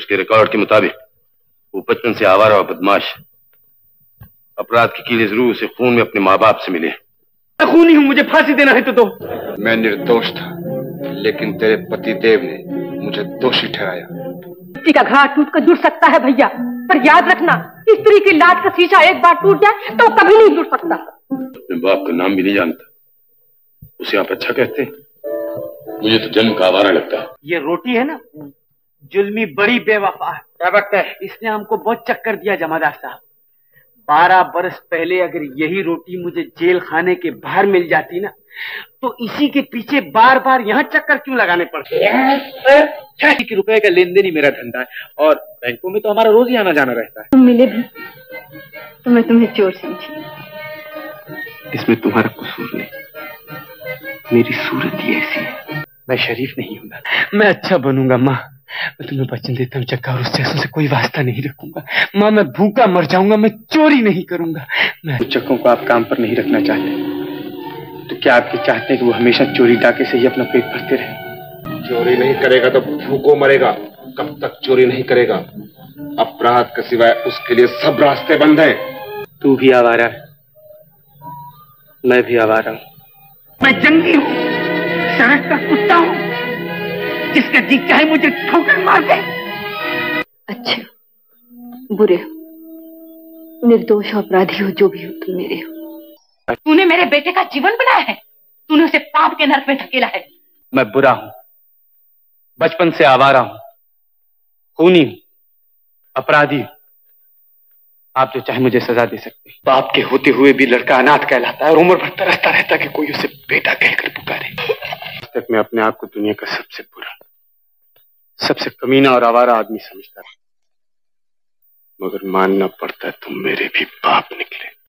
उसके रिकॉर्ड के मुताबिक वो बचपन से आवारा और बदमाश, अपराध की कीड़े जरूर उसे खून में अपने माँ बाप से मिले। मैं खूनी हूँ, मुझे फांसी देना है तो। मैं निर्दोष था, लेकिन तेरे पति देव ने मुझे दोषी ठहराया। मिट्टी का घड़ा टूट कर जुड़ सकता है भैया, पर याद रखना, स्त्री की लाज का शीशा एक बार टूट जाए तो कभी नहीं जुड़ सकता। अपने बाप का नाम भी नहीं जानता, उसे आप अच्छा कहते हैं? मुझे तो जन्म का आवारा लगता है। ये रोटी है ना, जुल्मी बड़ी बेवफा है। क्या बात है? इसने हमको बहुत चक्कर दिया जमादार साहब। 12 बरस पहले अगर यही रोटी मुझे जेल खाने के बाहर मिल जाती ना, तो इसी के पीछे बार बार यहाँ चक्कर क्यों लगाने पड़ते? 6 रुपए का लेन देन ही मेरा धंधा है, और बैंकों में तो हमारा रोज ही आना जाना रहता है। तुम मिले भी तो मैं तुम्हें चोर समझी। इसमें तुम्हारा कसूर नहीं, मेरी सूरत ही ऐसी है। मैं शरीफ नहीं हूँ, मैं अच्छा बनूंगा माँ। मैं तुम्हें वचन देता हूँ चक्का, और उस जैसों से कोई वास्ता नहीं रखूंगा। माँ, मैं भूखा मर जाऊंगा, मैं चोरी नहीं करूंगा। मैं चक्कों को आप काम पर नहीं रखना चाहते, तो क्या आपके चाहते हैं कि वो हमेशा चोरी डाके से ही अपना पेट भरते रहे? चोरी नहीं करेगा तो भूखों मरेगा। कब तक चोरी नहीं करेगा? अपराध के सिवाय उसके लिए सब रास्ते बंद हैं। तू भी आवारा है, मैं भी आवारा हूँ। मैं जंगी हूँ, सड़क का कुत्ता हूँ, जिसका जी चाहे मुझे ठोकर मार दे। अच्छे बुरे निर्दोष अपराधी हो, जो भी हो तुम मेरे हो। तूने मेरे बेटे का जीवन बनाया है, तूने उसे पाप के नरक में धकेला है। मैं बुरा हूं, बचपन से आवारा हूं, खूनी हूं, अपराधी हूं। आप जो चाहे मुझे सजा दे सकते हैं। बाप के होते हुए भी लड़का अनाथ कहलाता है और उम्र भर तरसता रहता है कि कोई उसे बेटा कहकर पुकारे। आज तक मैं अपने आप को दुनिया का सबसे बुरा, सबसे कमीना और आवारा आदमी समझता था, मगर मानना पड़ता है तुम मेरे भी बाप निकले।